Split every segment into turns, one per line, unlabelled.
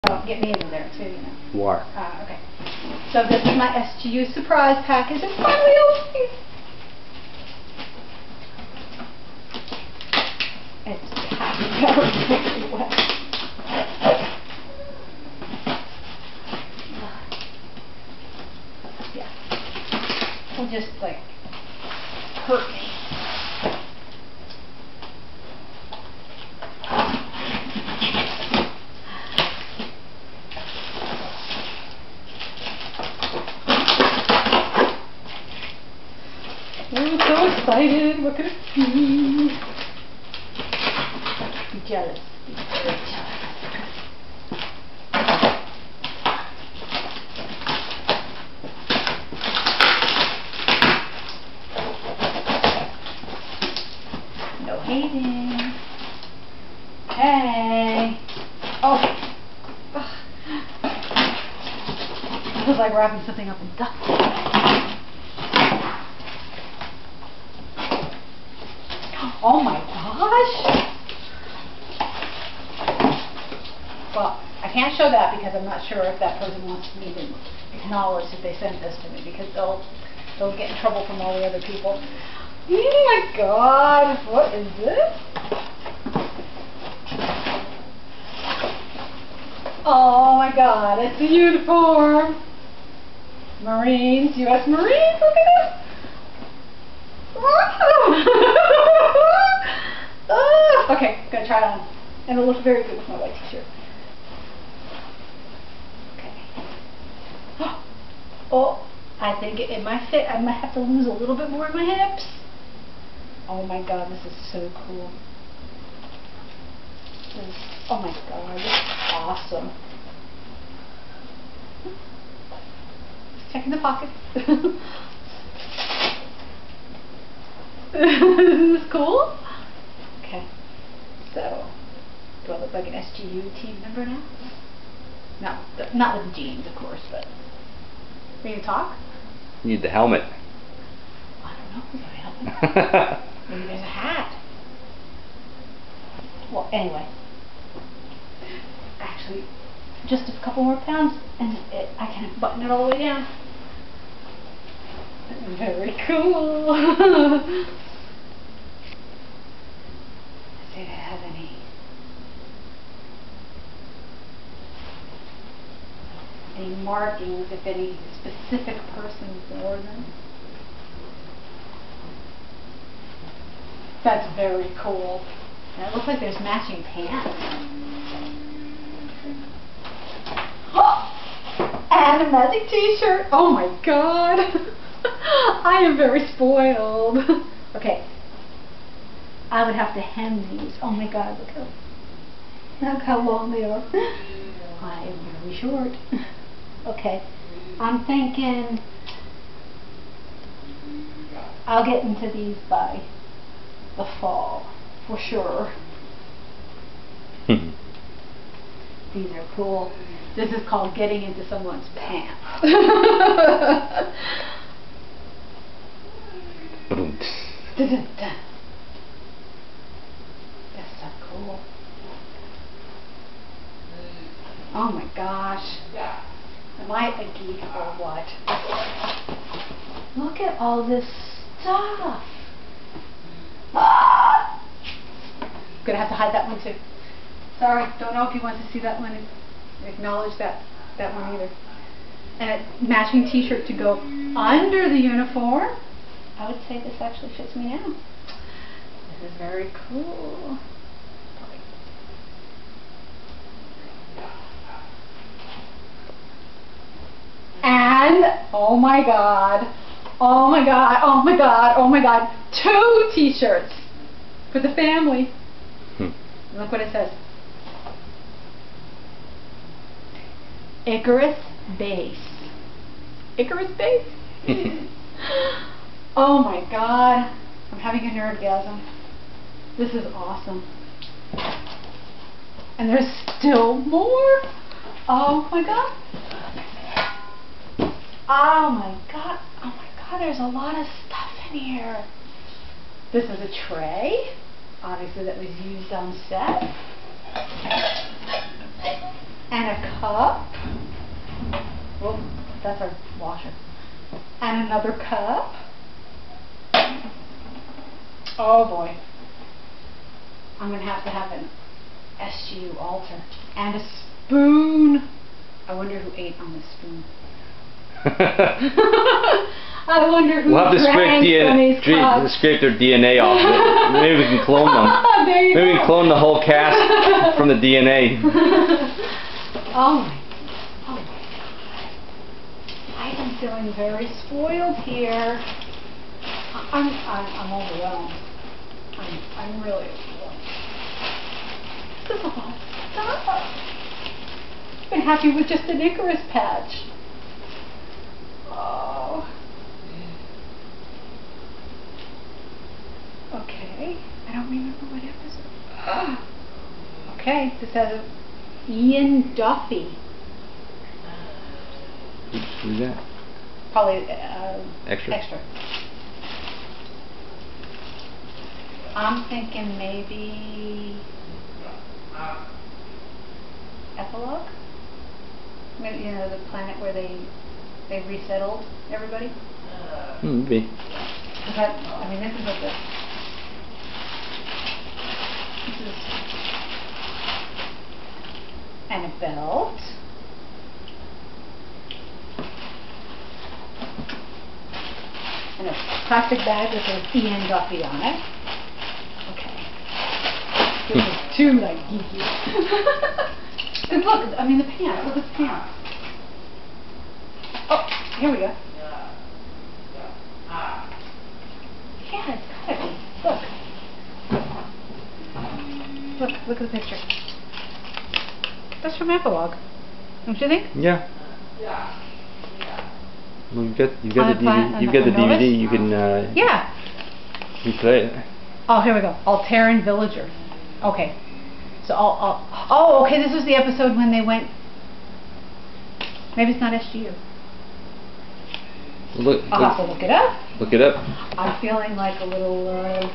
Oh, get me into there too, you know.
You are.
Okay. So this is my SGU surprise package. It's finally opening. It's packed very well. Yeah. It'll just like hurt me. I'm so excited. What could it be? Be jealous. Be very jealous. No hating. Hey. Oh. It feels like wrapping something up in duct tape. Oh my gosh! Well, I can't show that because I'm not sure if that person wants me to acknowledge that they sent this to me, because they'll get in trouble from all the other people. Oh my god! What is this? Oh my god! It's a uniform. Marines, U.S. Marines. Look at this. Okay, I'm gonna try it on, and it looks very good with my white t-shirt. Okay. Oh, I think it might fit. I might have to lose a little bit more in my hips. Oh my god, this is so cool. Oh my god, this is awesome. Just checking the pockets. Isn't this cool? Okay. So, do I look like an SGU team member now? No, not with the jeans, of course, but... Ready to talk?
You need the helmet.
I don't know. Is there a helmet? Maybe there's a hat. Well, anyway. Actually, just a couple more pounds, and I can button it all the way down. Very cool. Let's see if it has any markings, if any specific person wore them. That's very cool. And it looks like there's matching pants. And a magic t-shirt. Oh my god. I am very spoiled. Okay. I would have to hem these. Oh my god, look how long they are. I am very short. Okay. I'm thinking I'll get into these by the fall, for sure. These are cool. This is called getting into someone's pants. Dun, dun, dun. That's so cool. Oh my gosh. Am I a geek or what? Look at all this stuff. Ah! I'm gonna have to hide that one too. Sorry, don't know if you want to see that one and acknowledge that one either. And a matching t-shirt to go under the uniform. I would say this actually fits me now. This is very cool. And, oh my god, oh my god, oh my god, oh my god, 2 t-shirts for the family. Look what it says. Icarus Base. Icarus Base? Oh my god, I'm having an nerdgasm. This is awesome. And there's still more. Oh my god. Oh my god. Oh my god, there's a lot of stuff in here. This is a tray. Obviously that was used on set. And a cup. Oh, that's our washer. And another cup. Oh boy. I'm going to have an SGU altar. And a spoon. I wonder who ate on the spoon. I wonder who
we'll have to
scrape
their DNA off of it. Maybe we can clone them. Maybe we can clone the whole cast from the DNA.
Oh my God. I am feeling very spoiled here. I'm overwhelmed. I'm really overwhelmed. This is a lot of stuff. I've been happy with just an Icarus patch. Oh. Okay. I don't remember what episode. Okay. This has Ian Duffy.
Who's that?
Probably
Extra.
I'm thinking maybe epilogue. Maybe, you know, the planet where they resettled everybody.
Maybe.
I mean, this is what this is. And a belt. And a plastic bag that says Ian Duffy on it. Okay. This is too like geeky. And look, I mean the pants. Look at the pants. Oh, here we go. Yeah, it's gotta be. Look. Look at the picture. That's from Epilogue. Don't you think?
Yeah. Well, you've got the DVD. You can
yeah.
replay it.
Oh, here we go. Alteran Villager. Okay. So oh, okay. This was the episode when they went. Maybe it's not SGU. I'll have to look it up.
Look it up.
I'm feeling like a little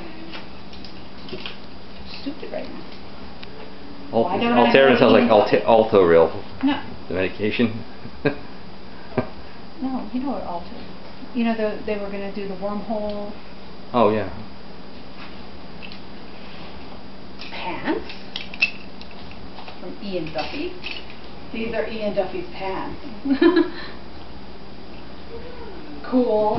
stupid right now.
Alteran sounds like Alto-Real.
No.
The medication.
No, you know what Alto. You know they were going to do the wormhole.
Oh yeah.
Pants from Ian Duffy. These are Ian Duffy's pants. Cool.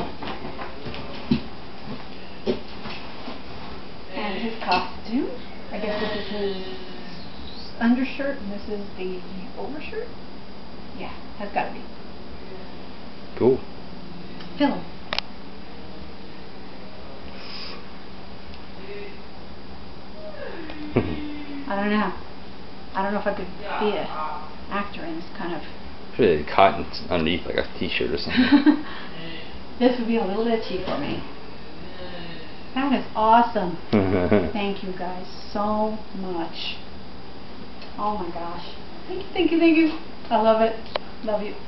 And his costume. I guess this is his undershirt and this is the overshirt. Yeah, has got to be.
Cool.
Film. I don't know. I don't know if I could be an actor in this kind of.
Pretty cotton underneath, like a T-shirt or something.
This would be a little itchy for me. That is awesome. Thank you guys so much. Oh my gosh. Thank you. I love it. Love you.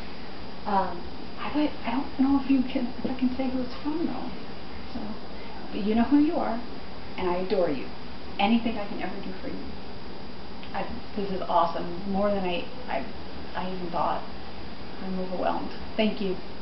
I don't know if I can say who it's from though. So, but you know who you are, and I adore you. Anything I can ever do for you. This is awesome. More than I even thought. I'm overwhelmed. Thank you.